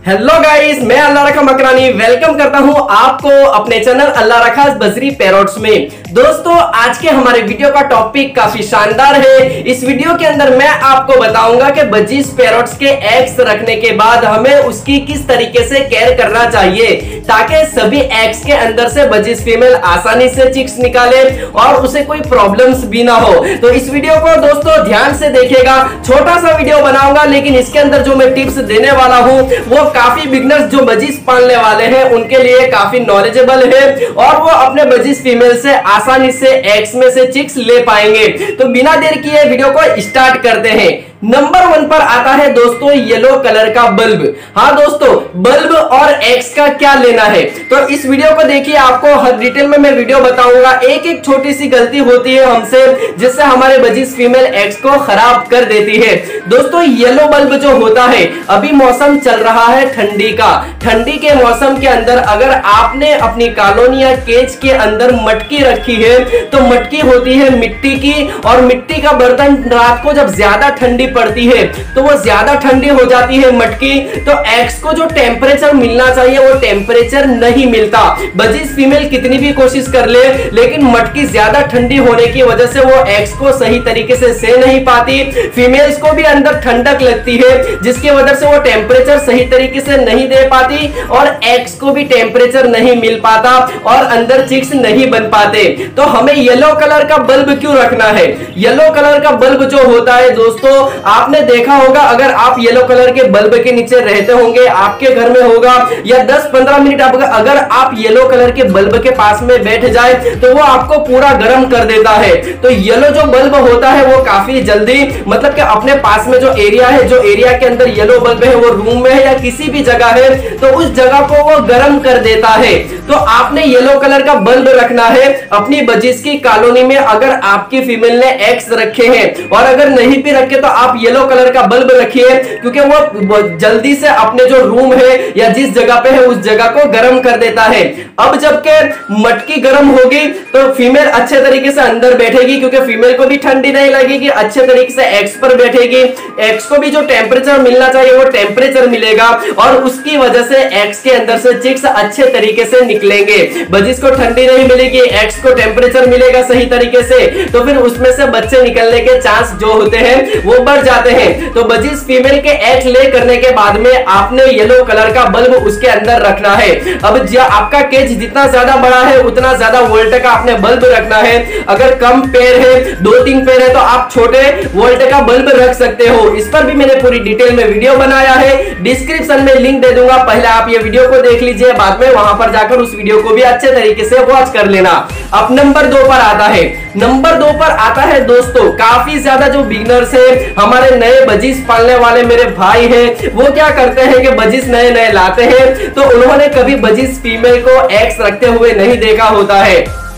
Hello guys, मैं अल्लाह रखा Makrani welcome करता हूं आपको अपने चैनल अल्लाह रखा बजरी पैरोट्स में। दोस्तों, आज के हमारे वीडियो का टॉपिक काफी शानदार है। इस वीडियो के अंदर मैं आपको बताऊंगा कि बजीज पैरोट्स के एग्स रखने के बाद हमें उसकी किस तरीके से केयर करना चाहिए ताकि सभी एग्स के अंदर से बजीज फीमेल आसानी से चिक्स निकाले और उसे कोई प्रॉब्लम्स भी ना हो। तो इस वीडियो को दोस्तों ध्यान से देखिएगा। छोटा सा वीडियो बनाऊंगा लेकिन इसके अंदर जो मैं टिप्स देने वाला हूं वो काफी बिगनर्स जो बजीज पालने वाले हैं उनके लिए काफी नॉलेजेबल है और वो अपने बजीज फीमेल से आसानी से एग्स में से चिक्स ले पाएंगे। तो बिना देर किए वीडियो को स्टार्ट करते हैं। नंबर 1 पर आता है दोस्तों येलो कलर का बल्ब। हाँ दोस्तों, बल्ब और एग्स का क्या लेना है तो इस वीडियो को देखिए, आपको हर डिटेल में मैं वीडियो बताऊंगा। एक एक छोटी सी गलती होती है हमसे जिससे हमारे बजीज फीमेल एग्स को खराब कर देती है। दोस्तों, येलो बल्ब जो होता है, अभी मौसम चल रहा है ठंडी का। ठंडी के मौसम के अंदर अगर आपने अपनी कॉलोनी या केज के अंदर मटकी रखी है तो मटकी होती है मिट्टी की, और मिट्टी का बर्तन रात को जब ज्यादा ठंडी पड़ती है तो वो ज्यादा ठंडी हो जाती है मटकी, तो एग्स को जो टेम्परेचर मिलना चाहिए वो टेम्परेचर नहीं मिलता। बजीज फीमेल कितनी भी कोशिश कर ले लेकिन मटकी ज्यादा ठंडी होने की वजह से वो एग्स को सही तरीके से सह नहीं पाती। फीमेल्स को भी अंदर ठंडक लगती है जिसकी वजह से वो टेम्परेचर सही तरीके से नहीं दे पाती और एग्स को भी टेम्परेचर नहीं मिल पाता और अंदर चिक्स नहीं बन पाते। तो हमें येलो कलर का बल्ब क्यों रखना है? येलो कलर का बल्ब जो होता है दोस्तों, आपने देखा होगा, अगर आप येलो कलर के बल्ब के नीचे रहते होंगे, आपके घर में होगा, या 10-15 मिनट अगर आप येलो कलर के बल्ब के पास में बैठ जाए तो वो आपको पूरा गर्म कर देता है। तो येलो जो बल्ब होता है वो काफी जल्दी, मतलब कि अपने पास में जो एरिया है, जो एरिया के अंदर येलो बल्ब है वो रूम में है या किसी भी जगह है, तो उस जगह को वो गर्म कर देता है। तो आपने येलो कलर का बल्ब रखना है अपनी बजीज की कॉलोनी में। अगर आपकी फीमेल ने एग्स रखे हैं और अगर नहीं भी रखे तो आप येलो कलर का बल्ब रखिए, क्योंकि वो जल्दी से अपने जो रूम है या जिस जगह पे है उस जगह को गर्म कर देता है। अब जबकि मटकी गर्म होगी तो फीमेल अच्छे तरीके से अंदर बैठेगी, क्योंकि फीमेल को भी ठंडी नहीं लगेगी, अच्छे तरीके से एग्स पर बैठेगी। एग्स को भी जो टेम्परेचर मिलना चाहिए वो टेम्परेचर मिलेगा और उसकी वजह से एग्स के अंदर से चिक्स अच्छे तरीके से निकलेंगे। बजीज को ठंडी नहीं मिलेगी, एग्स को टेम्परेचर मिलेगा सही तरीके से, तो फिर उसमें से बच्चे निकलने के चांस जो होते हैं वो बढ़ जाते हैं। तो बजीज फीमेल के एग्स ले करने के बाद में आपने येलो कलर का बल्ब उसके अंदर रखना है। अब आपका केज जितना ज्यादा बड़ा है उतना ज्यादा वोल्ट का आपने बल्ब रखना है। अगर कम पेड़ है, 2-3 पेड़ है, तो आप छोटे वोल्ट का बल्ब रख सकते हो। इस पर भी मैंने पूरी डिटेल में वीडियो बनाया है, डिस्क्रिप्शन में लिंक दे दूंगा। पहले आप ये वीडियो को देख लीजिए, बाद में वहां पर जाकर उस वीडियो को भी अच्छे तरीके से वॉच कर लेना। अब नंबर 2 पर आता है। नंबर 2 पर आता है दोस्तों, काफी ज्यादा जो बिगनर्स है, हमारे नए बजीज पालने वाले मेरे भाई हैं, वो क्या करते हैं कि बजीज नए लाते हैं तो उन्होंने कभी बजीज फीमेल को एग्स रखते हुए नहीं देखा होता है।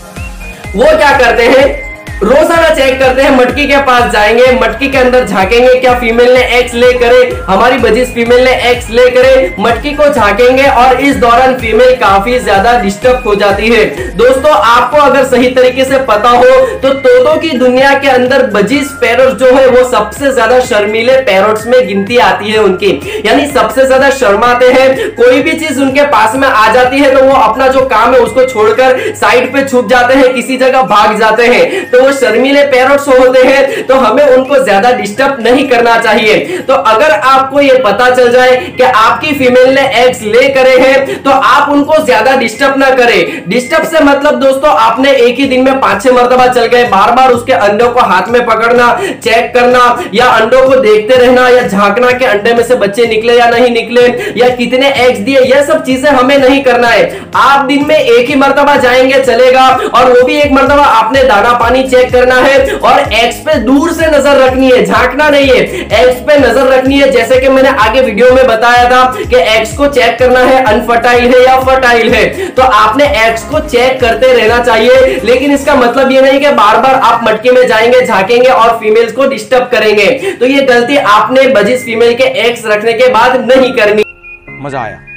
वो क्या करते हैं, रोजाना चेक करते हैं, मटकी के पास जाएंगे, मटकी के अंदर झांकेंगे क्या फीमेल ने एग्स ले करे, हमारी बजीज फीमेल ने एग्स ले करे, मटकी को झांकेंगे और इस दौरान फीमेल काफी ज्यादा डिस्टर्ब हो जाती है। दोस्तों, आपको अगर सही तरीके से पता हो तो तोतों की दुनिया के अंदर बजीज पैरोट्स जो है वो सबसे ज्यादा शर्मीले पैरोट्स में गिनती आती है उनकी, यानी सबसे ज्यादा शर्माते हैं। कोई भी चीज उनके पास में आ जाती है तो वो अपना जो काम है उसको छोड़कर साइड पे छुप जाते हैं, किसी जगह भाग जाते हैं। तो वो शर्मीले पैरोट्स होते हैं, तो हमें उनको ज्यादा डिस्टर्ब नहीं करना चाहिए। तो अगर आपको ये पता चल जाए कि आपकी फीमेल ने एग्स ले करे हैं तो आप उनको ज्यादा डिस्टर्ब ना करें। डिस्टर्ब से मतलब दोस्तों, आपने एक ही दिन में 5-6 मरतबा चल गए, बार बार उसके अंडों को हाथ में पकड़ना, चेक करना या अंडों को देखते रहना या झांकना कि अंडे में से बच्चे निकले या नहीं निकले या कितने एग्स दिए, यह सब चीजें हमें नहीं करना है। आप दिन में एक ही मरतबा जाएंगे चलेगा, और वो भी एक मरतबा आपने दाना पानी चेक करना है और एग्स पे दूर से नजर रखनी है, झांकना नहीं है, एग्स पे नजर रखनी है। जैसे कि मैंने आगे वीडियो में बताया था कि एग्स को चेक करना है अनफर्टाइल है या फर्टाइल है, तो आपने एग्स को चेक करते रहना चाहिए। लेकिन इसका मतलब ये नहीं कि बार बार आप मटके में जाएंगे, झांकेंगे और फीमेल्स को डिस्टर्ब करेंगे। तो ये गलती आपने बजीज फीमेल के एग्स रखने के बाद नहीं करनी। मजा आया।